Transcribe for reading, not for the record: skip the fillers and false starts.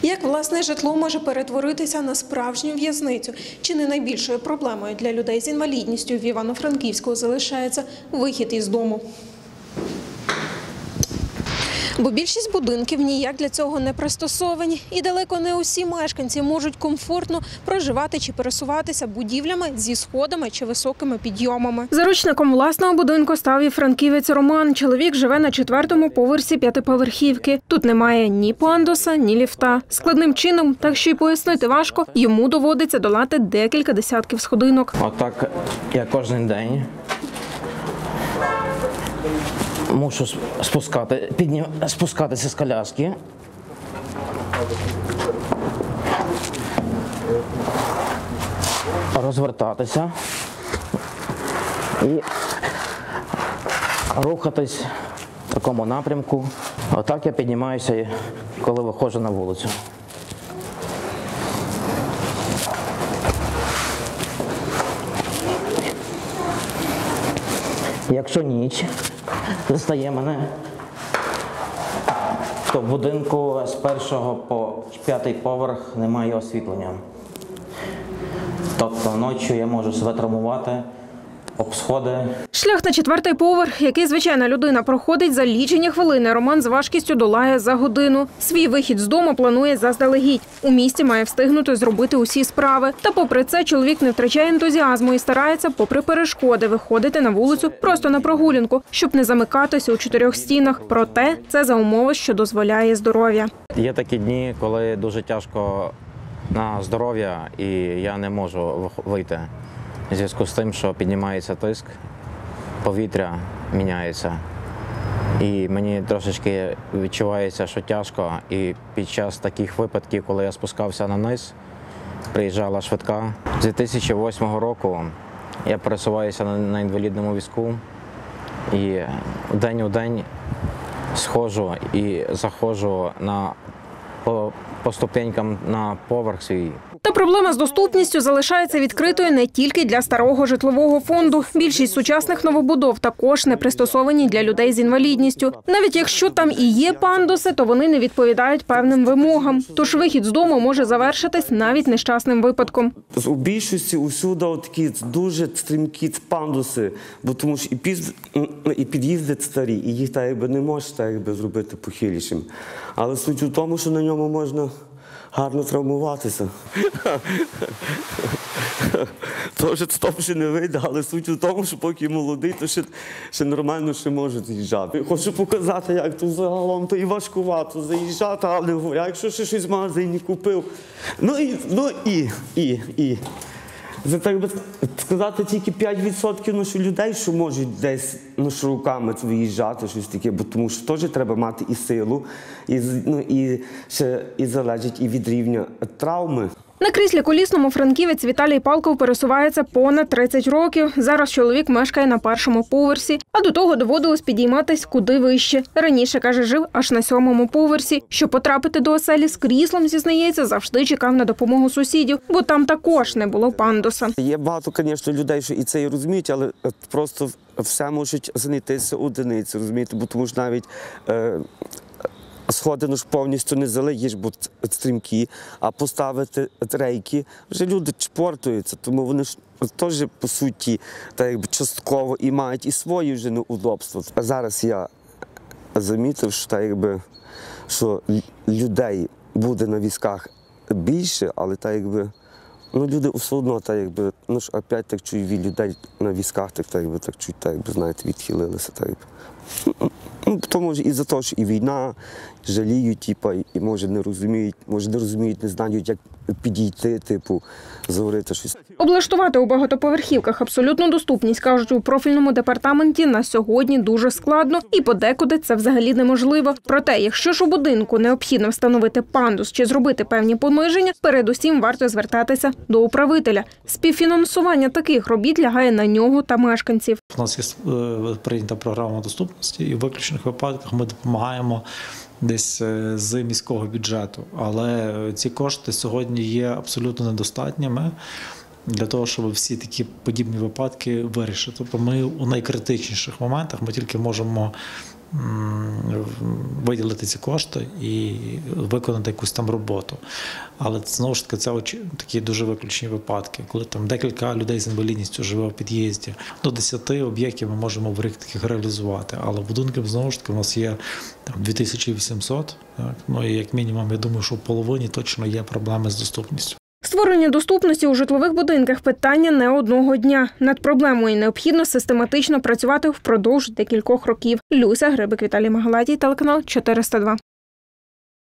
Як власне житло може перетворитися на справжню в'язницю? Чи не найбільшою проблемою для людей з інвалідністю в Івано-Франківську залишається вихід із дому? Бо більшість будинків ніяк для цього не пристосовані, і далеко не усі мешканці можуть комфортно проживати чи пересуватися будівлями зі сходами чи високими підйомами. Заручником власного будинку став і франківець Роман. Чоловік живе на 4-му поверсі 5-поверхівки. Тут немає ні пандуса, ні ліфта. Складним чином, так що й пояснити важко, йому доводиться долати декілька десятків сходинок. Отак я кожен день мушу спускатися з коляски. Розвертатися і рухатись в такому напрямку. Отак я піднімаюся, коли виходжу на вулицю. Якщо ніч застає мене, то в будинку з 1-го по 5-й поверх немає освітлення. Тобто ночі я можу себе травмувати об сходи. Шлях на 4-й поверх, який звичайна людина проходить за лічені хвилини, Роман з важкістю долає за годину. Свій вихід з дому планує заздалегідь. У місті має встигнути зробити усі справи. Та попри це чоловік не втрачає ентузіазму і старається, попри перешкоди, виходити на вулицю просто на прогулянку, щоб не замикатися у 4 стінах. Проте це за умови, що дозволяє здоров'я. Є такі дні, коли дуже тяжко на здоров'я і я не можу вийти. У зв'язку з тим, що піднімається тиск, повітря міняється. І мені трошечки відчувається, що тяжко. І під час таких випадків, коли я спускався на низ, приїжджала швидка. З 2008 року я пересуваюся на інвалідному візку. І день у день сходжу і заходжу по ступенькам на поверх свій. Та проблема з доступністю залишається відкритою не тільки для старого житлового фонду. Більшість сучасних новобудов також не пристосовані для людей з інвалідністю. Навіть якщо там і є пандуси, то вони не відповідають певним вимогам. Тож вихід з дому може завершитись навіть нещасним випадком. У більшості усюди такі дуже стрімкі пандуси, бо тому що і під'їзди старі, і їх не можеш зробити похилішим. Але суть у тому, що на ньому можна гарно травмуватися. То вже стоп ще не вийде, але суть у тому, що поки молодий, то ще нормально може з'їжджати. Хочу показати, як тут загалом, то і важкувато заїжджати, але говорю, якщо ще щось в магазині купив. Це, так би сказати, тільки 5% що людей, що можуть десь руками виїжджати, щось таке, бо тому що теж треба мати і силу, і залежить і від рівня травми. На кріслі колісному франківець Віталій Палков пересувається понад 30 років. Зараз чоловік мешкає на 1-му поверсі, а до того доводилось підійматись куди вище. Раніше, каже, жив аж на 7-му поверсі. Щоб потрапити до оселі з кріслом, зізнається, завжди чекав на допомогу сусідів, бо там також не було пандуса. Є багато, звісно, людей, що і це і розуміють, але просто все можуть знайтися одиниці, розумієте, бо тому ж навіть сходи повністю не залиєш, бо стрімкі, а поставити рейки, вже люди чпортуються, тому вони ж теж, по суті, частково і мають і свої вже неудобства. А зараз я замітив, що людей буде на візках більше, але люди все одно, опять так чую від людей на візках, знаєте, відхилилися. Тому і за те, що і війна, жаліють, і може не розуміють, не знають, як підійти, заговорити щось. Облаштувати у багатоповерхівках абсолютну доступність, кажуть у профільному департаменті, на сьогодні дуже складно і подекуди це взагалі неможливо. Проте, якщо ж у будинку необхідно встановити пандус чи зробити певні пониження, передусім варто звертатися до управителя. Співфінансування таких робіт лягає на нього та мешканців. У нас є прийнята програма доступності і в виключних випадках ми допомагаємо десь з міського бюджету. Але ці кошти сьогодні є абсолютно недостатніми для того, щоб всі такі подібні випадки вирішити. Тобто ми у найкритичніших моментах ми тільки можемо виділити ці кошти і виконати якусь там роботу. Але знову ж таки це такі дуже виключні випадки, коли там декілька людей з інвалідністю живе в під'їзді. До 10 об'єктів ми можемо в рік таких реалізувати. Але будинків, знову ж таки, у нас є там 2800. Так? Ну і як мінімум, я думаю, що в половині точно є проблеми з доступністю. Створення доступності у житлових будинках – питання не одного дня. Над проблемою необхідно систематично працювати впродовж декількох років. Люся Грибик, Віталій Магалатій, телеканал 402.